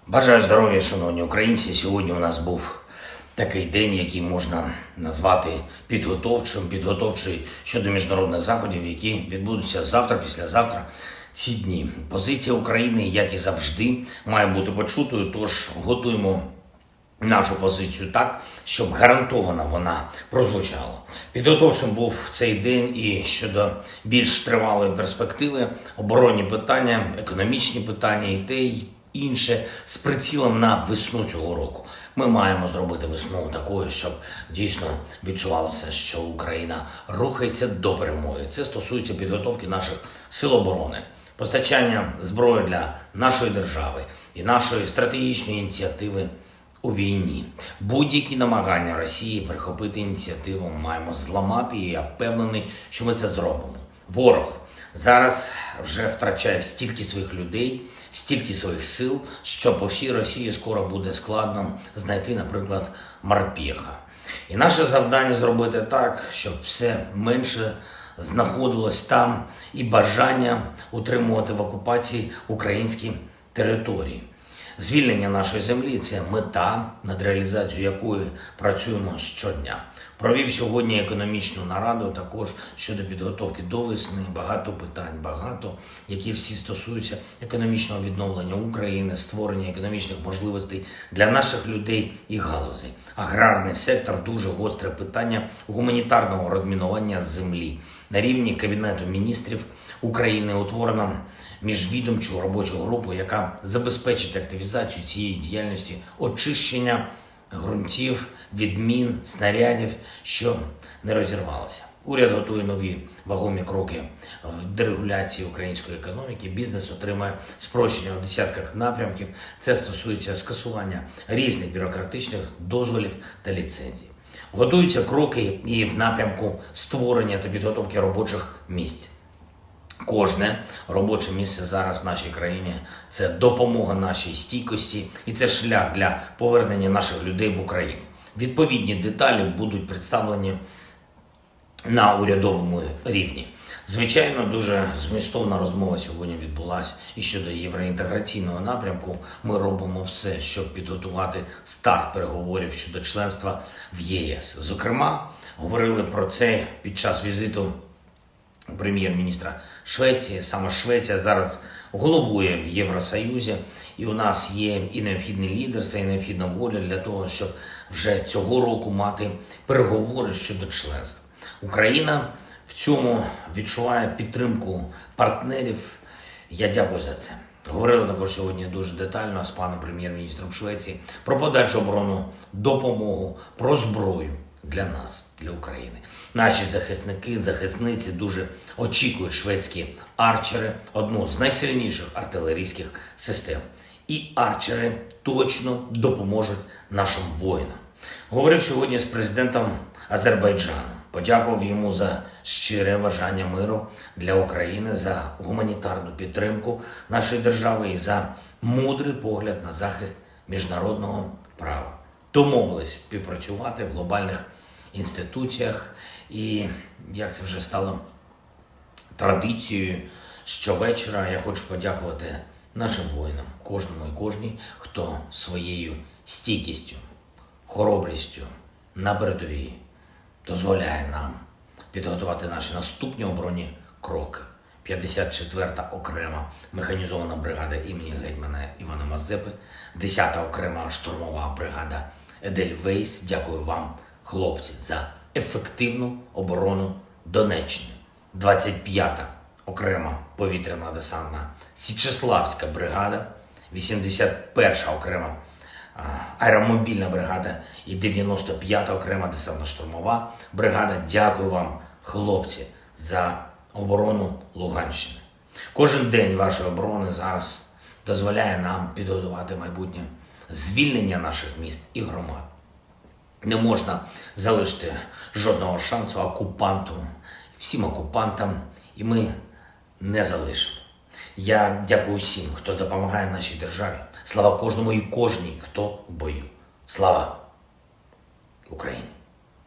Бажаю здоров'я, шановні українці. Сьогодні у нас був такий день, який можна назвати підготовчий щодо міжнародних заходів, які відбудуться завтра, післязавтра, ці дні. Позиція України, як і завжди, має бути почутою, тож готуємо нашу позицію так, щоб гарантовано вона прозвучала. Підготовчим був цей день і щодо більш тривалої перспективи, оборонні питання, економічні питання і те, й інше з прицілом на весну цього року. Ми маємо зробити весну такою, щоб дійсно відчувалося, що Україна рухається до перемоги. Це стосується підготовки наших сил оборони, постачання зброї для нашої держави і нашої стратегічної ініціативи у війні. Будь-які намагання Росії перехопити ініціативу маємо зламати, і я впевнений, що ми це зробимо. Ворог зараз вже втрачає стільки своїх людей, стільки своїх сил, що по всій Росії скоро буде складно знайти, наприклад, морпеха. І наше завдання зробити так, щоб все менше знаходилось там і бажання утримувати в окупації українські території. Звільнення нашої землі – це мета, над реалізацією якої працюємо щодня. Провів сьогодні економічну нараду також щодо підготовки до весни. Багато питань, які всі стосуються економічного відновлення України, створення економічних можливостей для наших людей і галузей. Аграрний сектор – дуже гостре питання гуманітарного розмінування землі. На рівні Кабінету міністрів України утворено міжвідомчу робочу групу, яка забезпечить активізацію цієї діяльності, очищення ґрунтів від мін, снарядів, що не розірвалося. Уряд готує нові вагомі кроки в дерегуляції української економіки. Бізнес отримає спрощення у десятках напрямків. Це стосується скасування різних бюрократичних дозволів та ліцензій. Готуються кроки і в напрямку створення та підготовки робочих місць. Кожне робоче місце зараз в нашій країні – це допомога нашій стійкості і це шлях для повернення наших людей в Україну. Відповідні деталі будуть представлені на урядовому рівні. Звичайно, дуже змістовна розмова сьогодні відбулася і щодо євроінтеграційного напрямку. Ми робимо все, щоб підготувати старт переговорів щодо членства в ЄС. Зокрема, говорили про це під час візиту прем'єр-міністра Швеції. Саме Швеція зараз головує в Євросоюзі, і у нас є і необхідне лідерство, і необхідна воля для того, щоб вже цього року мати переговори щодо членства. Україна в цьому відчуває підтримку партнерів. Я дякую за це. Говорили також сьогодні дуже детально з паном прем'єр-міністром Швеції про подальшу оборонну допомогу, про зброю для нас, для України. Наші захисники, захисниці дуже очікують шведські арчери, одну з найсильніших артилерійських систем. І арчери точно допоможуть нашим воїнам. Говорив сьогодні з президентом Азербайджану. Подякував йому за щире бажання миру для України, за гуманітарну підтримку нашої держави і за мудрий погляд на захист міжнародного права. Домовились співпрацювати в глобальних інституціях і, як це вже стало традицією, щовечора я хочу подякувати нашим воїнам, кожному і кожній, хто своєю стійкістю, хоробрістю на передовій дозволяє нам підготувати наші наступні оборонні кроки. 54-та окрема механізована бригада імені гетьмана Івана Мазепи, 10-та окрема штурмова бригада Едельвейс. Дякую вам, хлопці, за ефективну оборону Донеччини. 25-та окрема повітряна десантна Січеславська бригада, 81-ша окрема аеромобільна бригада і 95-та окрема десантно-штурмова бригада. Дякую вам, хлопці, за оборону Луганщини. Кожен день вашої оборони зараз дозволяє нам підготувати майбутнє звільнення наших міст і громад. Не можна залишити жодного шансу окупанту, всім окупантам, і ми не залишимо. Я дякую всім, хто допомагає нашій державі. Слава кожному і кожній, хто в бою. Слава Україні!